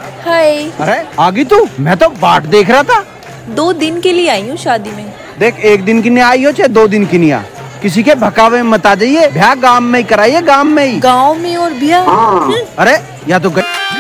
हाय। अरे आ गई तू? मैं तो बाट देख रहा था। 2 दिन के लिए आई हूँ शादी में। देख 1 दिन की नहीं आई हो चाहे 2 दिन की नहीं आ, किसी के भकावे में मत आ जाइए। ब्याह गांव में ही कराइए, गांव में ही। गाँव में और ब्याह? अरे या तो